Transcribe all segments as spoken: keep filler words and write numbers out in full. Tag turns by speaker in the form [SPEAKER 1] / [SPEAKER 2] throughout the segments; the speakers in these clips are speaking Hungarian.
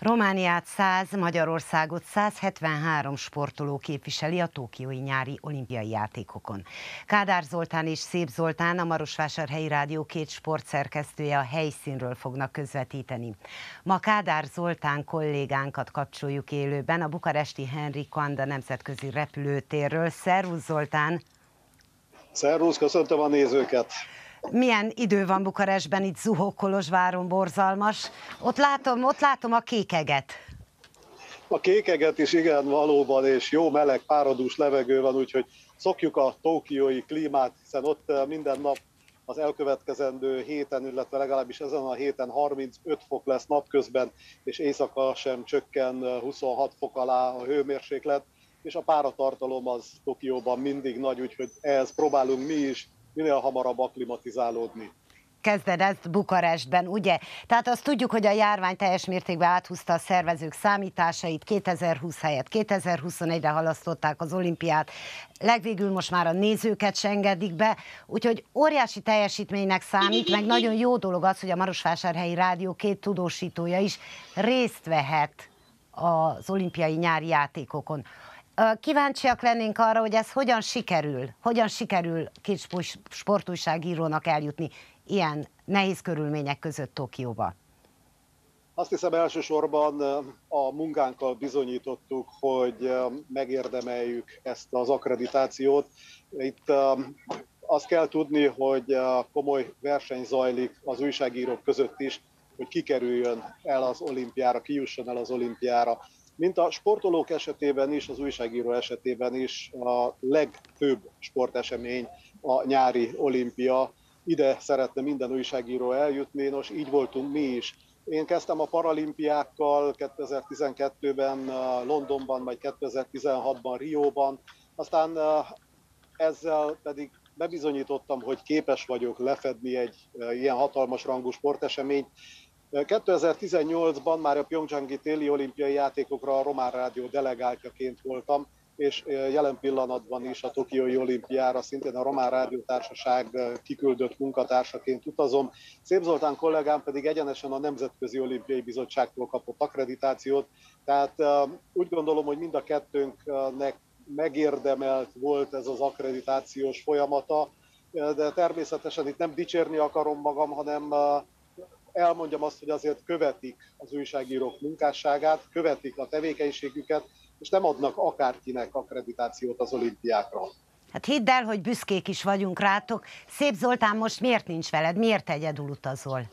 [SPEAKER 1] Romániát száz, Magyarországot százhetvenhárom sportoló képviseli a tokiói nyári olimpiai játékokon. Kádár Zoltán és Szép Zoltán, a Marosvásárhelyi Rádió két sportszerkesztője a helyszínről fognak közvetíteni. Ma Kádár Zoltán kollégánkat kapcsoljuk élőben a bukaresti Henrik Coanda nemzetközi repülőtérről. Szervusz Zoltán!
[SPEAKER 2] Szervusz, köszöntöm a nézőket!
[SPEAKER 1] Milyen idő van Bukarestben, itt zuhog Kolozsváron, borzalmas. Ott látom, ott látom a kékeget.
[SPEAKER 2] A kékeget is igen, valóban, és jó meleg, páradús levegő van, úgyhogy szokjuk a tokiói klímát, hiszen ott minden nap az elkövetkezendő héten, illetve legalábbis ezen a héten harmincöt fok lesz napközben, és éjszaka sem csökken huszonhat fok alá a hőmérséklet, és a páratartalom az Tokióban mindig nagy, úgyhogy ehhez próbálunk mi is minél hamarabb akklimatizálódni.
[SPEAKER 1] Kezded ezt Bukarestben, ugye? Tehát azt tudjuk, hogy a járvány teljes mértékben áthúzta a szervezők számításait, kétezer-húsz helyett kétezer-huszonegyre halasztották az olimpiát, legvégül most már a nézőket se engedik be, úgyhogy óriási teljesítménynek számít, meg nagyon jó dolog az, hogy a Marosvásárhelyi Rádió két tudósítója is részt vehet az olimpiai nyári játékokon. Kíváncsiak lennénk arra, hogy ez hogyan sikerül, hogyan sikerül két sportújságírónak eljutni ilyen nehéz körülmények között Tokióba.
[SPEAKER 2] Azt hiszem, elsősorban a munkánkkal bizonyítottuk, hogy megérdemeljük ezt az akkreditációt. Itt azt kell tudni, hogy komoly verseny zajlik az újságírók között is, hogy kikerüljön el az olimpiára, kijusson el az olimpiára. Mint a sportolók esetében is, az újságíró esetében is a legfőbb sportesemény a nyári olimpia. Ide szeretne minden újságíró eljutni, nos így voltunk mi is. Én kezdtem a paralimpiákkal kétezer-tizenkettőben Londonban, majd kétezer-tizenhatban Rióban, aztán ezzel pedig bebizonyítottam, hogy képes vagyok lefedni egy ilyen hatalmas rangú sporteseményt. kétezer-tizennyolcban már a Pjongcsangi téli olimpiai játékokra a Román Rádió delegáltjaként voltam, és jelen pillanatban is a tokiói olimpiára szintén a Román Rádió Társaság kiküldött munkatársaként utazom. Szép Zoltán kollégám pedig egyenesen a Nemzetközi Olimpiai Bizottságtól kapott akkreditációt, tehát úgy gondolom, hogy mind a kettőnknek megérdemelt volt ez az akkreditációs folyamata, de természetesen itt nem dicsérni akarom magam, hanem elmondjam azt, hogy azért követik az újságírók munkásságát, követik a tevékenységüket, és nem adnak akárkinek akkreditációt az olimpiákra.
[SPEAKER 1] Hát hidd el, hogy büszkék is vagyunk rátok. Szép Zoltán most miért nincs veled? Miért egyedül utazol?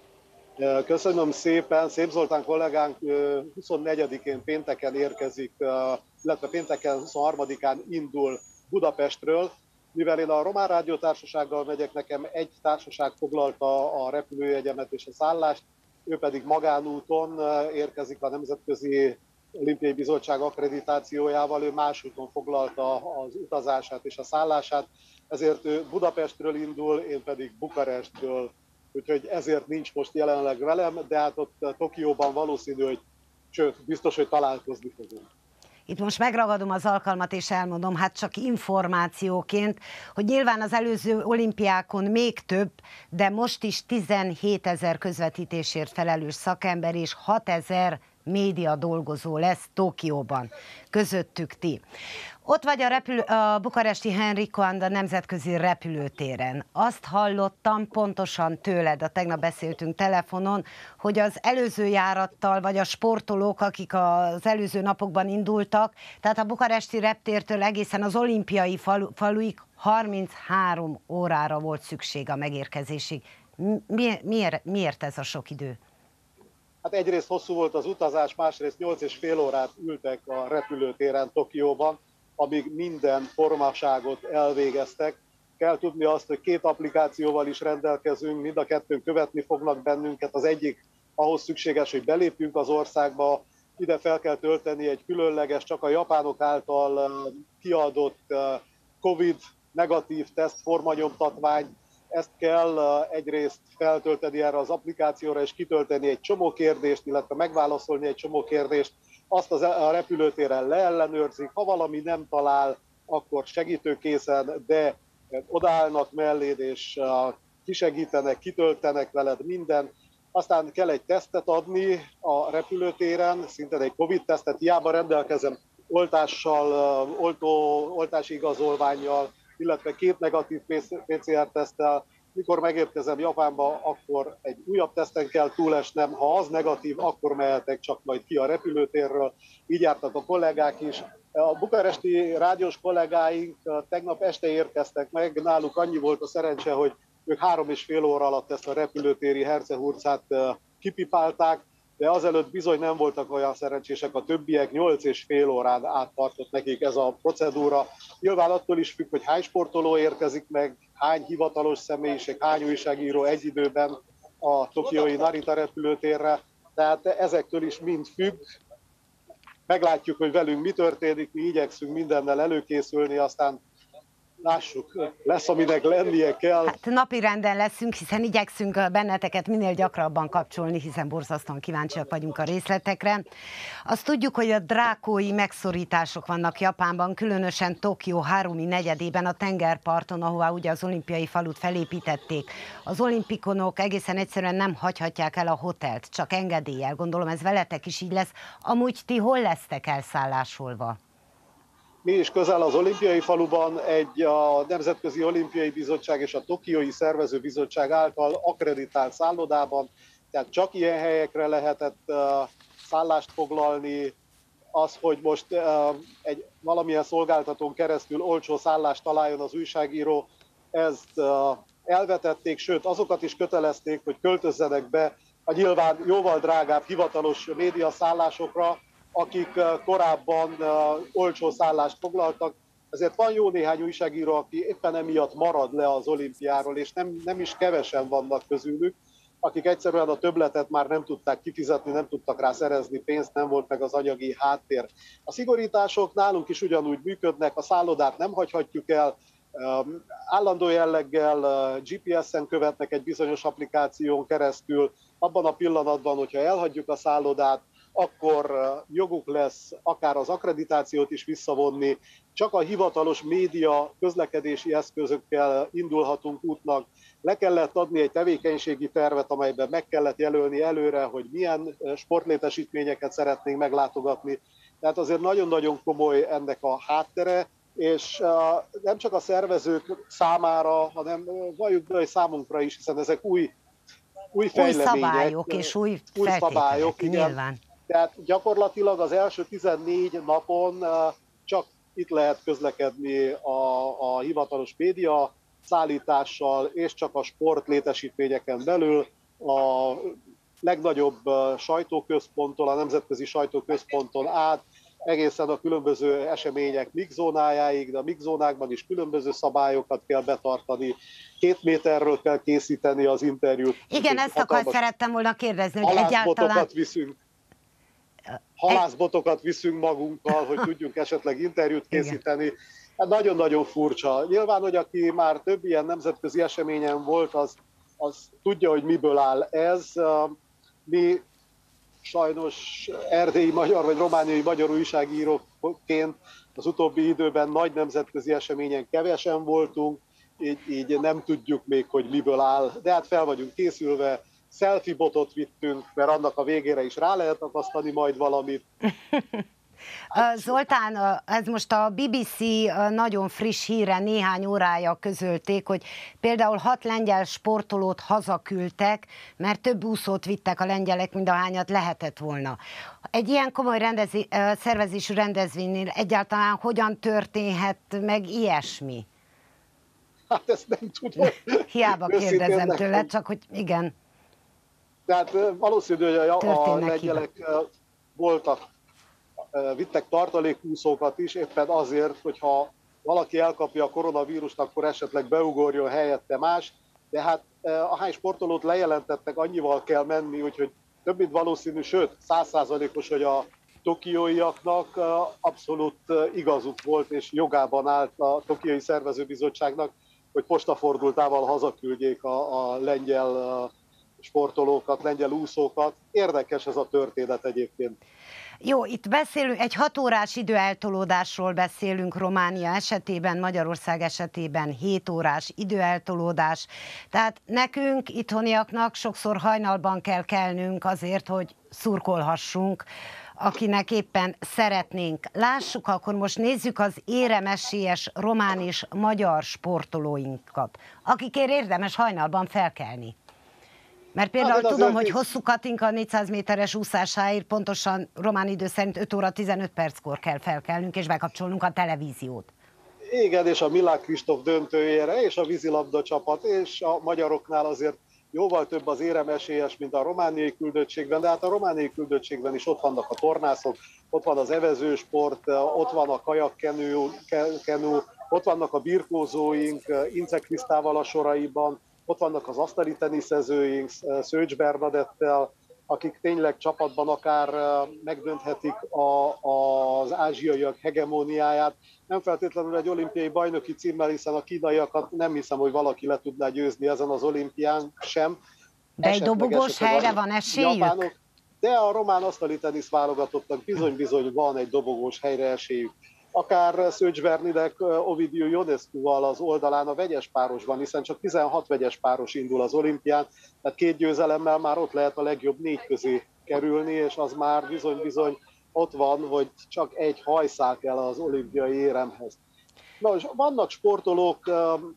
[SPEAKER 2] Köszönöm szépen. Szép Zoltán kollégánk huszonnegyedikén pénteken érkezik, illetve pénteken huszonharmadikán indul Budapestről. Mivel én a Román Rádió Társasággal megyek, nekem egy társaság foglalta a repülőjegyemet és a szállást, ő pedig magánúton érkezik a Nemzetközi Olimpiai Bizottság akkreditációjával, ő más úton foglalta az utazását és a szállását, ezért ő Budapestről indul, én pedig Bukarestről, úgyhogy ezért nincs most jelenleg velem, de hát ott Tokióban valószínű, hogy sőt, biztos, hogy találkozni fogunk.
[SPEAKER 1] Itt most megragadom az alkalmat és elmondom, hát csak információként, hogy nyilván az előző olimpiákon még több, de most is tizenhétezer közvetítésért felelős szakember és hatezer média dolgozó lesz Tokióban, közöttük ti. Ott vagy a, repülő, a bukaresti Henrik Coanda nemzetközi repülőtéren. Azt hallottam pontosan tőled, a tegnap beszéltünk telefonon, hogy az előző járattal, vagy a sportolók, akik az előző napokban indultak, tehát a bukaresti reptértől egészen az olimpiai falu, faluig harminchárom órára volt szükség a megérkezésig. Mi, miért, miért ez a sok idő?
[SPEAKER 2] Hát egyrészt hosszú volt az utazás, másrészt nyolc és fél órát ültek a repülőtéren Tokióban, amíg minden formaságot elvégeztek. Kell tudni azt, hogy két applikációval is rendelkezünk, mind a kettőn követni fognak bennünket. Az egyik ahhoz szükséges, hogy belépjünk az országba, ide fel kell tölteni egy különleges, csak a japánok által kiadott Covid negatív teszt formanyomtatványt. Ezt kell egyrészt feltölteni erre az applikációra, és kitölteni egy csomó kérdést, illetve megválaszolni egy csomó kérdést. Azt a repülőtéren leellenőrzik, ha valami nem talál, akkor segítőkészen, de odaállnak melléd, és kisegítenek, kitöltenek veled minden. aztán kell egy tesztet adni a repülőtéren, szintén egy Covid-tesztet, hiába rendelkezem oltással, oltó, oltási igazolvánnyal, illetve két negatív pé cé er-teszttel. Mikor megérkezem Japánba, akkor egy újabb teszten kell túlesnem, ha az negatív, akkor mehetek csak majd ki a repülőtérről. Így jártak a kollégák is. A bukaresti rádiós kollégáink tegnap este érkeztek meg, náluk annyi volt a szerencse, hogy ők három és fél óra alatt ezt a repülőtéri hercehurcát kipipálták, de azelőtt bizony nem voltak olyan szerencsések a többiek, nyolc és fél órán át tartott nekik ez a procedúra. Nyilván attól is függ, hogy hány sportoló érkezik meg, hány hivatalos személyiség, hány újságíró egy időben a tokiói Narita repülőtérre, tehát ezektől is mind függ. Meglátjuk, hogy velünk mi történik, mi igyekszünk mindennel előkészülni, aztán lássuk, lesz, aminek lennie kell.
[SPEAKER 1] Hát napirenden leszünk, hiszen igyekszünk benneteket minél gyakrabban kapcsolni, hiszen borzasztóan kíváncsiak vagyunk a részletekre. Azt tudjuk, hogy a drákói megszorítások vannak Japánban, különösen Tokió Harumi negyedében, a tengerparton, ahová ugye az olimpiai falut felépítették. Az olimpikonok egészen egyszerűen nem hagyhatják el a hotelt, csak engedéllyel. Gondolom ez veletek is így lesz. Amúgy ti hol lesztek elszállásolva?
[SPEAKER 2] Mi is közel az olimpiai faluban egy a Nemzetközi Olimpiai Bizottság és a Tokiói Szervezőbizottság által akkreditált szállodában, tehát csak ilyen helyekre lehetett uh, szállást foglalni. Az, hogy most uh, egy valamilyen szolgáltatón keresztül olcsó szállást találjon az újságíró, ezt uh, elvetették, sőt azokat is kötelezték, hogy költözzenek be a nyilván jóval drágább hivatalos médiaszállásokra, akik korábban olcsó szállást foglaltak. Ezért van jó néhány újságíró, aki éppen emiatt marad le az olimpiáról, és nem, nem is kevesen vannak közülük, akik egyszerűen a többletet már nem tudták kifizetni, nem tudtak rá szerezni pénzt, nem volt meg az anyagi háttér. A szigorítások nálunk is ugyanúgy működnek, a szállodát nem hagyhatjuk el, állandó jelleggel gé pé es-en követnek egy bizonyos applikáción keresztül, abban a pillanatban, hogyha elhagyjuk a szállodát, akkor joguk lesz akár az akkreditációt is visszavonni, csak a hivatalos média közlekedési eszközökkel indulhatunk útnak. Le kellett adni egy tevékenységi tervet, amelyben meg kellett jelölni előre, hogy milyen sportlétesítményeket szeretnénk meglátogatni. Tehát azért nagyon-nagyon komoly ennek a háttere, és nem csak a szervezők számára, hanem valljuk be, hogy számunkra is, hiszen ezek új, új fejlemények.
[SPEAKER 1] Új szabályok és új,
[SPEAKER 2] új szabályok, igen.
[SPEAKER 1] Nyilván.
[SPEAKER 2] Tehát gyakorlatilag az első tizennégy napon csak itt lehet közlekedni a, a hivatalos média szállítással, és csak a sport létesítményeken belül. A legnagyobb sajtóközponttól, a nemzetközi sajtóközponton át, egészen a különböző események mixzónájáig, de a mixzónákban is különböző szabályokat kell betartani. Két méterről kell készíteni az interjút.
[SPEAKER 1] Igen, ezt akar szerettem volna kérdezni, hogy egyáltalán...
[SPEAKER 2] viszünk. Halászbotokat viszünk magunkkal, hogy tudjunk esetleg interjút készíteni. Hát nagyon-nagyon furcsa. Nyilván, hogy aki már több ilyen nemzetközi eseményen volt, az, az tudja, hogy miből áll ez. Mi sajnos erdélyi magyar vagy romániai magyar újságíróként az utóbbi időben nagy nemzetközi eseményen kevesen voltunk, így, így nem tudjuk még, hogy miből áll. De hát fel vagyunk készülve. Selfie botot vittünk, mert annak a végére is rá lehet akasztani majd valamit.
[SPEAKER 1] Zoltán, ez most a bé bé cé nagyon friss híre, néhány órája közölték, hogy például hat lengyel sportolót hazaküldtek, mert több úszót vittek a lengyelek, mint ahányat lehetett volna. Egy ilyen komoly rendezi, szervezésű rendezvénynél egyáltalán hogyan történhet meg ilyesmi?
[SPEAKER 2] Hát ezt nem tudom.
[SPEAKER 1] Hiába kérdezem tőle, csak hogy igen.
[SPEAKER 2] Tehát valószínű, hogy a, a lengyelek voltak, vittek tartalékúszókat is, éppen azért, hogyha valaki elkapja a koronavírust, akkor esetleg beugorjon helyette más, de hát ahány sportolót lejelentettek, annyival kell menni, úgyhogy több mint valószínű, sőt, száz százalékos, hogy a tokióiaknak abszolút igazuk volt, és jogában állt a Tokiói Szervezőbizottságnak, hogy postafordultával hazaküldjék a, a lengyel sportolókat, lengyel úszókat. Érdekes ez a történet egyébként.
[SPEAKER 1] Jó, itt beszélünk, egy hat órás időeltolódásról beszélünk Románia esetében, Magyarország esetében hét órás időeltolódás. Tehát nekünk, itthoniaknak sokszor hajnalban kell kelnünk azért, hogy szurkolhassunk, akinek éppen szeretnénk. Lássuk, akkor most nézzük az éremesélyes román és magyar sportolóinkat, akikért érdemes hajnalban felkelni. Mert például hát tudom, hogy Hosszú Katinka négyszáz méteres úszásáért pontosan román idő szerint öt óra tizenöt perckor kell felkelnünk és bekapcsolnunk a televíziót.
[SPEAKER 2] Igen, és a Milák Kristóf döntőjére, és a vízilabda csapat, és a magyaroknál azért jóval több az éremesélyes, mint a romániai küldöttségben, de hát a romániai küldöttségben is ott vannak a tornászok, ott van az evezősport, ott van a kajakkenú, ott vannak a birkózóink, Ince Krisztával a soraiban, ott vannak az asztali teniszezőink, Szőcs Bernadettel, akik tényleg csapatban akár megdönthetik a, az ázsiaiak hegemóniáját. Nem feltétlenül egy olimpiai bajnoki címmel, hiszen a kínaiakat nem hiszem, hogy valaki le tudná győzni ezen az olimpián sem.
[SPEAKER 1] De egy dobogós helyre van esélyük? Japánok,
[SPEAKER 2] de a román asztali tenisz válogatottak bizony-bizony van egy dobogós helyre esélyük. Akár Szőcs Bernidek Ovidiu Ionescu-val az oldalán a vegyes párosban, hiszen csak tizenhat vegyes páros indul az olimpián, tehát két győzelemmel már ott lehet a legjobb négy közé kerülni, és az már bizony-bizony ott van, hogy csak egy hajszál kell az olimpiai éremhez. Na, és vannak sportolók,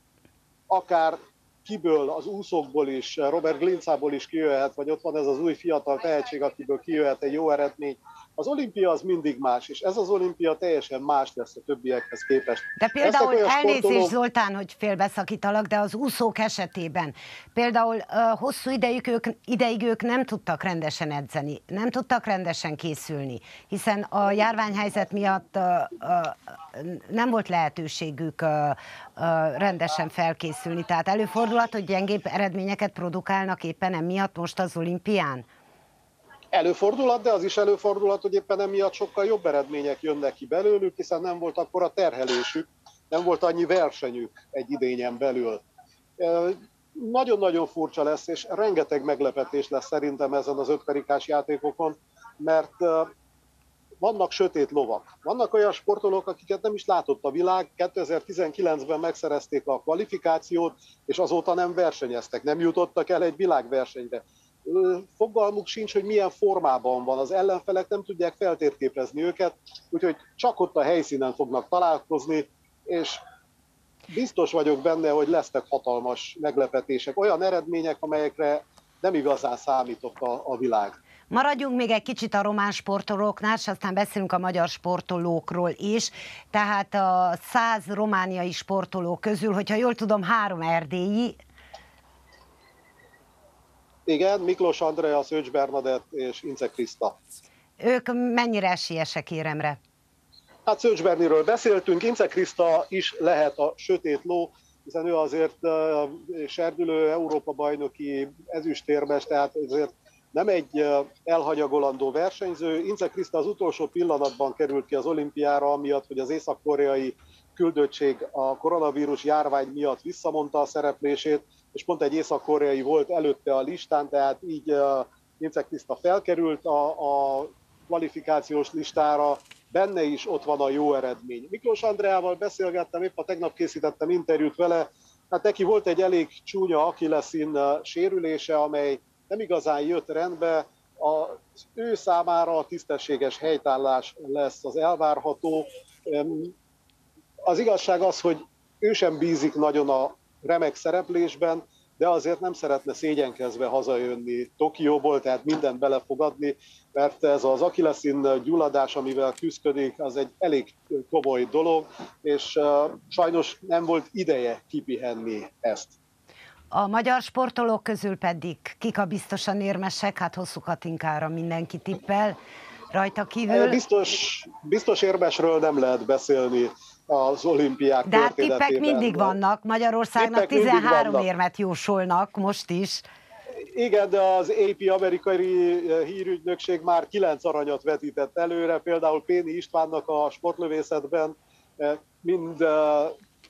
[SPEAKER 2] akár kiből, az úszókból is, Robert Glincából is kijöhet, vagy ott van ez az új fiatal tehetség, akiből kijöhet egy jó eredmény. Az olimpia az mindig más, és ez az olimpia teljesen más lesz a többiekhez képest.
[SPEAKER 1] De például elnézést sportolók... Zoltán, hogy félbeszakítalak, de az úszók esetében például uh, hosszú ideig ők, ideig ők nem tudtak rendesen edzeni, nem tudtak rendesen készülni, hiszen a járványhelyzet miatt uh, uh, nem volt lehetőségük uh, uh, rendesen felkészülni. Tehát előfordulhat, hogy gyengébb eredményeket produkálnak éppen emiatt most az olimpián?
[SPEAKER 2] Előfordulhat, de az is előfordulhat, hogy éppen emiatt sokkal jobb eredmények jönnek ki belőlük, hiszen nem volt akkor a terhelésük, nem volt annyi versenyük egy idényen belül. Nagyon-nagyon furcsa lesz, és rengeteg meglepetés lesz szerintem ezen az ötkarikás játékokon, mert vannak sötét lovak. Vannak olyan sportolók, akiket nem is látott a világ, kétezer-tizenkilencben megszerezték a kvalifikációt, és azóta nem versenyeztek, nem jutottak el egy világversenyre. Fogalmuk sincs, hogy milyen formában van, az ellenfelek nem tudják feltérképezni őket, úgyhogy csak ott a helyszínen fognak találkozni, és biztos vagyok benne, hogy lesznek hatalmas meglepetések, olyan eredmények, amelyekre nem igazán számított a, a világ.
[SPEAKER 1] Maradjunk még egy kicsit a román sportolóknál, és aztán beszélünk a magyar sportolókról is. Tehát a száz romániai sportoló közül, hogyha jól tudom, három erdélyi.
[SPEAKER 2] Igen, Miklós Andrea, Szőcs Bernadett és Ince Kriszta.
[SPEAKER 1] Ők mennyire esélyesek éremre?
[SPEAKER 2] Hát Szőcs Berniről beszéltünk, Ince Kriszta is lehet a sötét ló, hiszen ő azért uh, serdülő Európa-bajnoki ezüstérmes, tehát azért nem egy uh, elhanyagolandó versenyző. Ince Kriszta az utolsó pillanatban került ki az olimpiára, amiatt, hogy az észak-koreai küldöttség a koronavírus járvány miatt visszamondta a szereplését, és pont egy észak-koreai volt előtte a listán, tehát így uh, Ince Kriszta felkerült a, a kvalifikációs listára, benne is ott van a jó eredmény. Miklós Andreával beszélgettem, épp a tegnap készítettem interjút vele, hát neki volt egy elég csúnya achilleszín sérülése, amely nem igazán jött rendbe, az ő számára a tisztességes helytállás lesz az elvárható. Az igazság az, hogy ő sem bízik nagyon a remek szereplésben, de azért nem szeretne szégyenkezve hazajönni Tokióból, tehát mindent bele fog adni, mert ez az achilleszín gyulladás, amivel küszködik, az egy elég komoly dolog, és uh, sajnos nem volt ideje kipihenni ezt.
[SPEAKER 1] A magyar sportolók közül pedig kik a biztosan érmesek? Hát Hosszú Katinkára mindenki tippel, rajta kívül.
[SPEAKER 2] Biztos, biztos érmesről nem lehet beszélni az olimpiák
[SPEAKER 1] de hát tippek mindig vannak, Magyarországnak tippek tizenhárom érmet jósolnak most is.
[SPEAKER 2] Igen, de az á pé amerikai hírügynökség már kilenc aranyat vetített előre, például Péni Istvánnak a sportlövészetben mind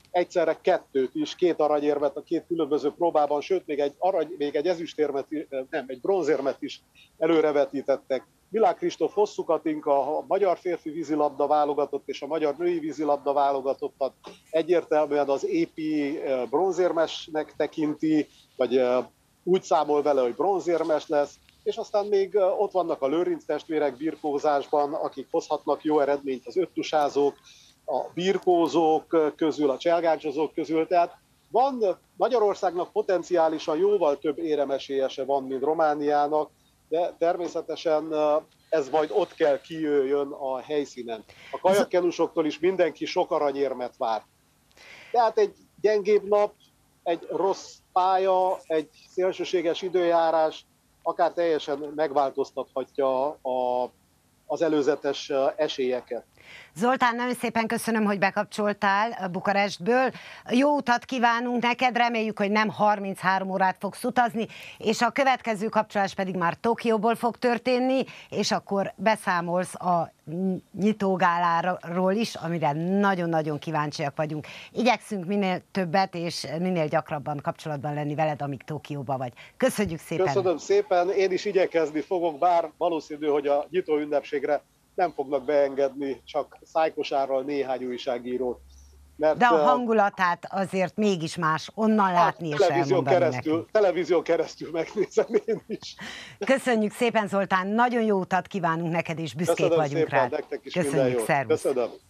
[SPEAKER 2] egyszerre kettőt is, két aranyérmet a két különböző próbában, sőt, még egy, arany, még egy ezüstérmet, nem, egy bronzérmet is előrevetítettek. Milák Kristóf Hosszú Katinka, a magyar férfi vízilabda válogatott és a magyar női vízilabda válogatottat egyértelműen az é pé bronzérmesnek tekinti, vagy úgy számol vele, hogy bronzérmes lesz, és aztán még ott vannak a Lőrinc testvérek birkózásban, akik hozhatnak jó eredményt, az öttusázók, a birkózók közül, a cselgácsozók közül, tehát van Magyarországnak potenciálisan jóval több éremesélyese van, mint Romániának, de természetesen ez majd ott kell kijöjjön a helyszínen. A kajakkenusoktól is mindenki sok aranyérmet vár. Tehát egy gyengébb nap, egy rossz pálya, egy szélsőséges időjárás akár teljesen megváltoztathatja a, az előzetes esélyeket.
[SPEAKER 1] Zoltán, nagyon szépen köszönöm, hogy bekapcsoltál Bukarestből. Jó utat kívánunk neked, reméljük, hogy nem harminchárom órát fogsz utazni, és a következő kapcsolás pedig már Tokióból fog történni, és akkor beszámolsz a nyitógáláról is, amire nagyon-nagyon kíváncsiak vagyunk. Igyekszünk minél többet és minél gyakrabban kapcsolatban lenni veled, amíg Tokióban vagy. Köszönjük szépen!
[SPEAKER 2] Köszönöm szépen, én is igyekezni fogok, bár valószínű, hogy a nyitó ünnepségre nem fognak beengedni csak szájkosárral néhány újságírót. Mert,
[SPEAKER 1] de a hangulatát azért mégis más, onnan látni és elmondani
[SPEAKER 2] keresztül,
[SPEAKER 1] nekünk.
[SPEAKER 2] Televízión keresztül megnézem én is.
[SPEAKER 1] Köszönjük szépen, Zoltán, nagyon jó utat kívánunk neked, és büszkék
[SPEAKER 2] Köszönöm
[SPEAKER 1] vagyunk
[SPEAKER 2] szépen,
[SPEAKER 1] rád.
[SPEAKER 2] nektek is
[SPEAKER 1] Köszönjük,
[SPEAKER 2] minden jót.
[SPEAKER 1] szervusz.
[SPEAKER 2] Köszönöm.